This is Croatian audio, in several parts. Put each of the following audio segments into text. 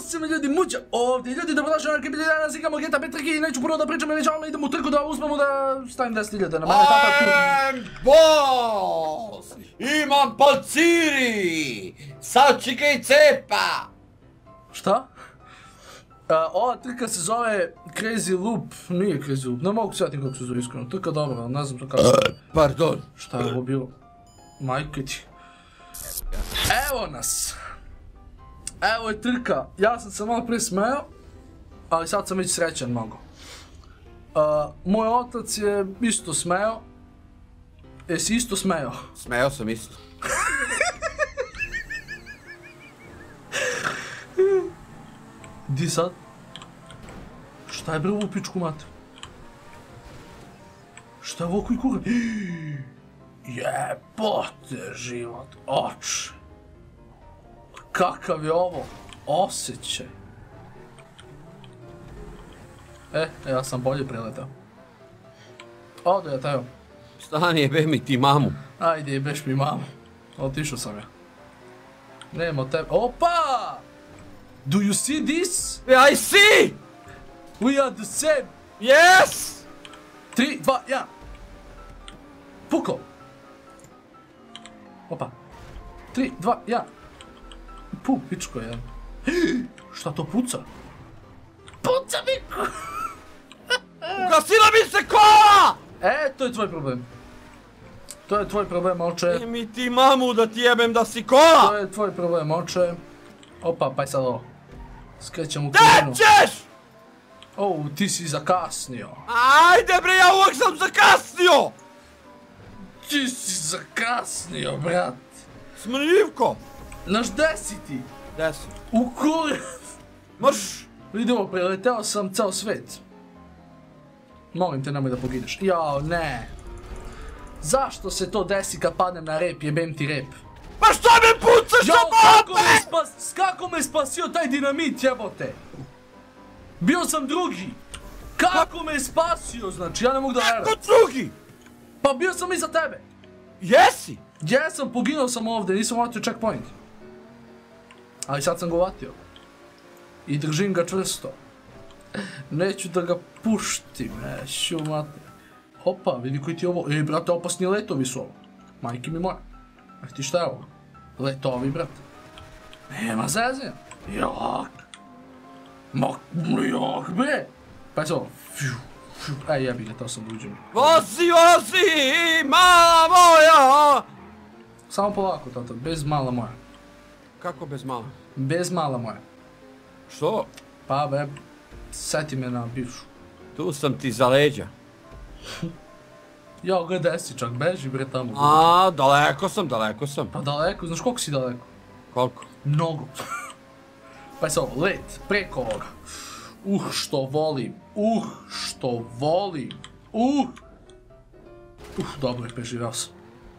se me ljudi muđa ovdje. Ljudi, dobrodošli na Arkibilje, danas igramo GTA 5 trke i neću puno da pričam ili ćemo idemo u trku da uspemo da stavim 10.000 na mene tata tu. I'm boss! Imam palciri! Sačekaj cepa! Šta? Ova trka se zove Crazy Loop, nije Crazy Loop, ne mogu sjetim kako se zove iskreno, trka dobro, ali ne znam to kako se zove. Pardon. Šta je ovo bilo? Majke ti. Evo nas. Evo je trka, ja sam se malo prije smeo, ali sad sam već srećan mnogo. Moj otac je isto smeo. Jesi isto smeo? Smeo sam isto. Di sad? Šta je bre ovo pičku mater? Šta je ovo koji kuga? Jebote život, oče. Kakav je ovo osjećaj? Ja sam bolje preletao. Ode ja tajom. Stani jebe mi ti mamu. Ajde jebeš mi mamu. Otišao sam ja. Nemo tebe. Opa! Do you see this? I see! We are the same! Yes! 3, 2, 1. Pukao. Opa. 3, 2, 1. Pičko je. Šta to puca? Puca mi! Ugasila mi se kola! To je tvoj problem. To je tvoj problem, oče. Jebe mi ti mamu da ti jebem da si kola! To je tvoj problem, oče. Opa, pa je sad ovo. Skrećem u krivinu. Gdje ćeš? Ti si zakasnio. Ajde bre, ja uvijek sam zakasnio! Ti si zakasnio, brat. Smrljivko! Naš gde si ti? Gdje si? U kurac. Mrš! Vidimo, preleteo sam ceo svet. Molim te, nemoj da pogineš. Jao, ne. Zašto se to desi kad padnem na rep, jebem ti rep? Pa što me pucaš za bombe? Kako me spasio taj dinamit, jebote? Bio sam drugi. Kako me spasio, znači, ja ne mogu da verujem. Kako drugi? Pa bio sam iza tebe. Jesi? Jesam, poginuo sam ovdje, nisam vatio checkpoint. Ali sad sam ga vatio. I držim ga čvrsto. Neću da ga puštim, neću mate. Opa, vidi koji ti je ovo. Brate, opasni letovi su ovo. Majke mi moja. Ti šta je ovo? Letovi, brate. Nema zezanja. Jak. Jak, bre. Pa je se ovo. Jebi ga, to sam da uđem. Vozi, mala moja! Samo polako, tata, bez mala moja. Kako bez mala? Bez mala moja. Što? Pa bre, seti me na bivšu. Tu sam ti za leđa. Jao, gdje si čak, beži bre tamo. Daleko sam. Pa daleko, znaš koliko si daleko? Koliko? Mnogo. Pa je se ovo, let, preko ovoga. Što volim. Dobro je, preživao sam.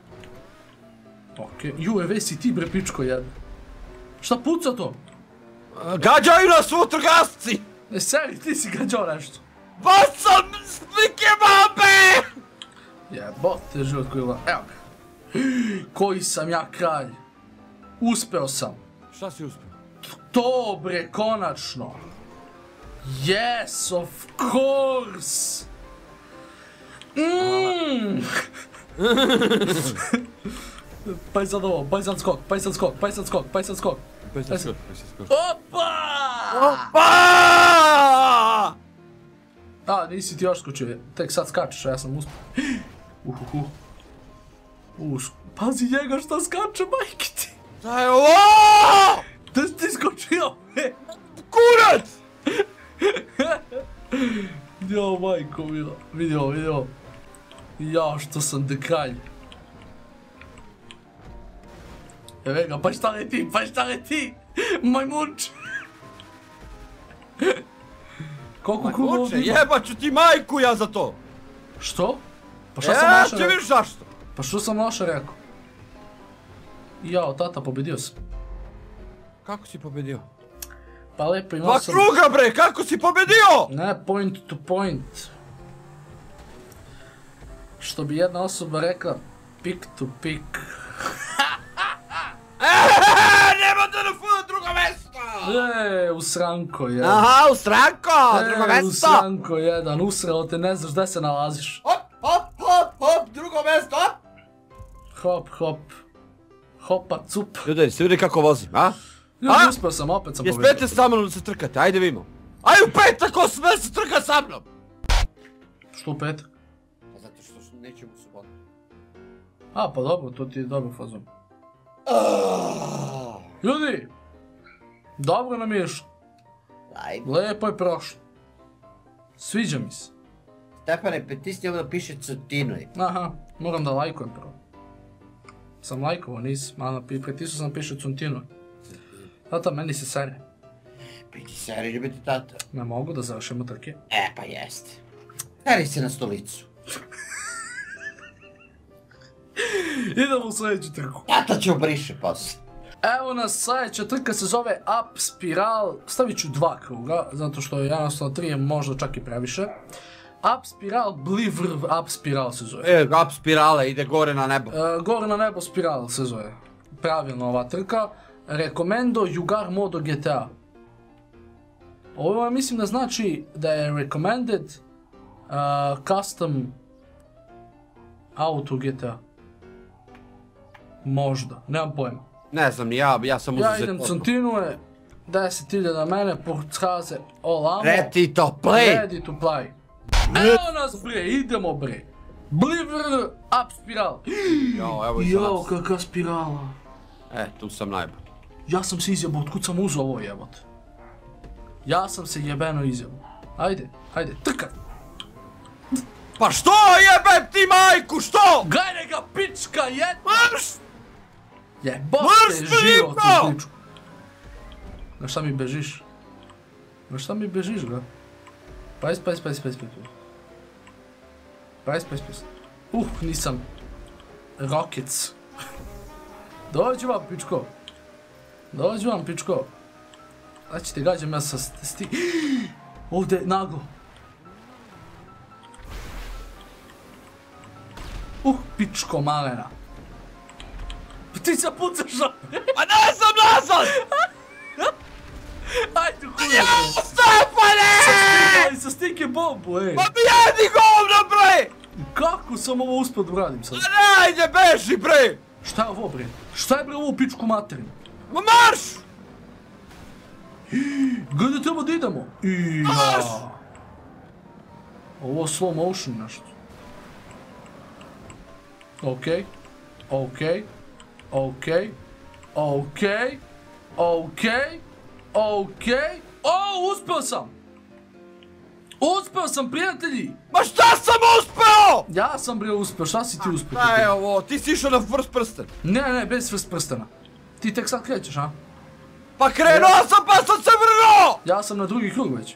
Okej, evo si ti bre pičko jedna. Šta puca to? Gađaju nas vatrogasci! Ne seri, ti si gađao nešto. Bacam slike babe! Jebote život koji je. Evo ga. Koji sam ja kralj. Uspeo sam. Šta si uspio? To bre, konačno. Yes, of course. Pa je sad ovo, pa je sad skok. Opa! Nisi ti još skočio, tek sad skačeš, a ja sam uspio. Pazi njega šta skače, majke ti. Da je ovo! Da si ti skočio, Kurac! Jo, majko mila, vidio. Ja, što sam dekalj. Evo ga, pa šta leti? Majmunč! Koliko kruga ovdje ima? Jebat ću ti majku ja za to! Što? Pa šta sam loše rekao? Ti viš zašto? Pa što sam loše rekao? Jao, tata, pobedio sam. Kako si pobedio? Pa lepo imao sam... Pa kruga bre, kako si pobedio? Ne, point to point. Što bi jedna osoba rekla, pick to pick. U sranko jedan. Aha, u stranko, drugo U mesto. sranko jedan, usreo te, ne znaš gde se nalaziš. Hop, drugo mesto, hop. Hop. Hopa, cup. Ljudi, se vidi kako vozim, a? Ljudi, uspio sam, opet sam Jes pobedio. pete sa mnom da se trkate, ajde vidimo. Aj u petak, ko sme se trka sa mnom? Što u petak? Pa zato što nećemo u subotu. A, pa dobro, to ti je dobro fazon. Ljudi, dobro nam je išlo. Ajde. Lepo je prošlo. Sviđa mi se. Stefane, pritisni ovo da piše Cutinuj. Aha, moram da lajkujem prvo. Sam lajkovao, nisam, ali pritisao sam piše Cuntinu. Tata, meni se sere. Piti seri, ljubiti tata. Ne mogu da završimo trke. Pa jeste. Seri se na stolicu. Idemo u sljedeću trku. Tata će obriše posle. Evo nas, sljedeća trka se zove Up Spiral. Stavit ću 2 kruga, zato što jednostavno 3 je možda čak i previše. Up Spiral, Blivrv Up Spiral se zove. Up spirale, ide gore na nebo. Gore na nebo Spiral se zove. Pravilno ova trka. Recomendo Jugar Modo GTA. Ovo mislim da znači da je recommended custom auto GTA. Možda, nemam pojma. Ne znam, ja sam uzet. Ja idem Continue, 10.000 mene, Portshaze, all amo. Ready to play! Ready to play. Evo nas bre, idemo bre. Blivr, Up Spiral. Evo i Jao, nas. kakva spirala. Tu sam najbolj. Ja sam se izjebao, otkud sam uzao ovo jebot. Ja sam se jebeno izjebao. Ajde, trka. Pa što jebem ti majku, što? Gledaj ga pička jedna. Marš! Jebote Marš, život Filipo! u pičku. Na šta mi bežiš? Na šta mi bežiš ga? Pajs. Nisam. Rockets. Dođi vam pičko. Znači te gađam ja sa ovdje naglo. Pičko malena. Ti se pucaš na... Pa ne sam nazad! Ajde huj. Stefane! Sa stike bombu, ej. Pa mi jedi govno bre! Kako sam ovo uspio da uradim sad? Pa najde beži bre! Šta je ovo bre? Šta je bre ovo pičku materinu? Ma marš! Gdje treba da idemo? Marš! Ovo slow motion nešto. Okej. O, uspeo sam, prijatelji! Ma šta sam uspeo? Ja sam bre uspeo, šta si ti uspeo? Šta je ovo, ti si išao na first prsten. Ne, bez first prstena. Ti tek sad krećeš, a? Pa krenuo sam pa sam se vrnuo! Ja sam na drugi krug već.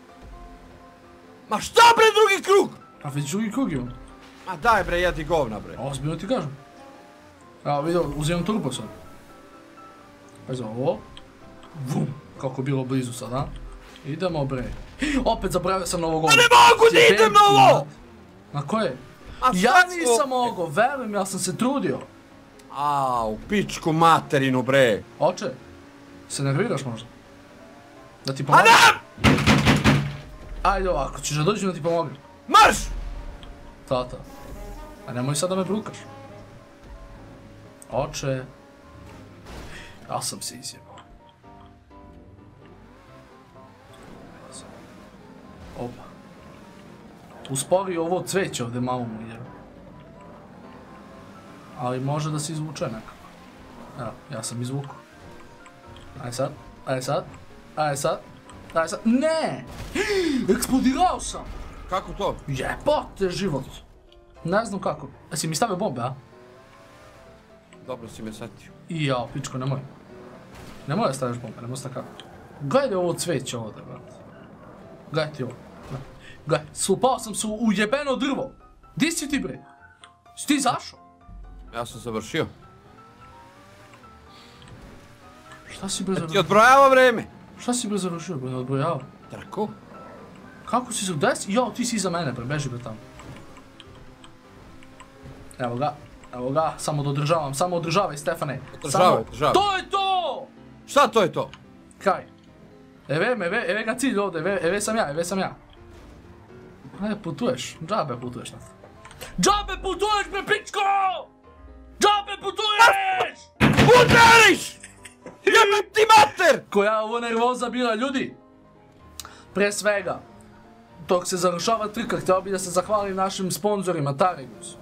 Ma šta bre drugi krug? Pa već drugi krug imam. Ma daj bre, jedi govna bre. Ozbiljno ti kažem. Evo vidio, uzimam turbo sad. Pazi ovo. Vum, kako je bilo blizu sad, a? Idemo bre. Opet zaboravio sam na ovo govno. Ma ne mogu da idem na ovo! Na koje? A Ja sad nisam mogao, verujem, ja sam se trudio. U pičku materinu bre. Oče, se nerviraš možda? Da ti A pomogam? ne! Ajde ovako, ćeš da dođem da ti pomogam. Marš! Tata, a nemoj sad da me brukaš. Oče, ja sam se izjebao. Opa. Uspori ovo cveće ovdje malo mu jebe. Ali može da se izvuče nekako. Evo, ja sam izvukao. Ajde sad. Ne! Eksplodirao sam! Kako to? Jebote život! Ne znam kako. Jesi mi stavio bombe, a? Dobro si me setio. I jao, pičko, nemoj. Nemoj da staviš bombe, nemoj sta kako. Gledaj ovo cveće ovdje, brate. Gledaj ti ovo. Gledaj, upao sam se u jebeno drvo. Di si ti, bre? Si ti izašao? Ja sam završio. Šta si bre Ti završio? odbrojava vreme. Šta si bre završio, bre, odbrojao? Trku? Kako si se udesi? Jao, ti si iza mene, bre, beži bre tamo. Evo ga, samo održavaj, Stefane. Održavaj. To je to! Šta to je to? Kaj? Eve ga cilj ovdje, eve sam ja. Ajde, putuješ, džabe putuješ nas. Džabe putuješ, me pičko! Džabe putuješ! Udariš! Jebem ti mater! Koja ovo nervoza bila, ljudi! Pre svega, dok se završava trka, htio bi da se zahvalim našim sponzorima, Taregus.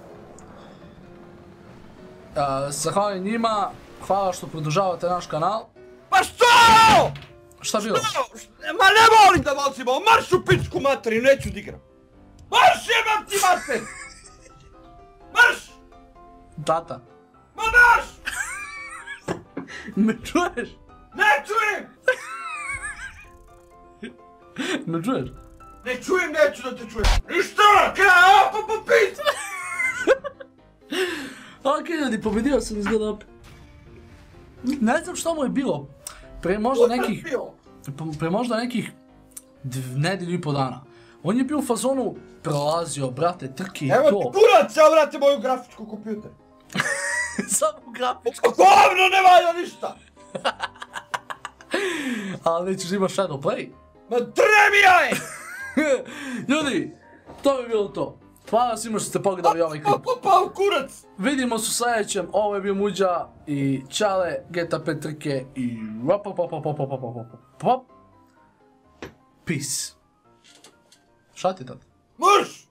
Zahvalim njima, hvala što produžavate naš kanal. Pa što? Šta bilo? Ma ne volim da volcima, marš u pičku materi, neću da igram. Marš jebem ti mater! Marš! Tata. Ma marš! Me čuješ? Ne čujem! Ne čuješ? Ne čujem, neću da te čujem. Ništa, kraj, pa pizda! Ok, ljudi, pobedio sam izgleda opet. Ne znam što mu je bilo. Pre možda nekih nedelju i po dana. On je bio u fazonu prolazio, brate, trke i to. Evo ti kurac, ja vrate moju grafičku kompjuter. Samo grafičku. Govno ne valja ništa! Ali nećeš imaš Shadow Play. Ma trebi jaje! Ljudi, to bi bilo to. Hvala svima što ste pogledali ovaj klip. Pa kurac! Vidimo se u sljedećem, ovo je bio Muđa i Čale, GTA5 trke i Peace. Šta ti tad? Marš!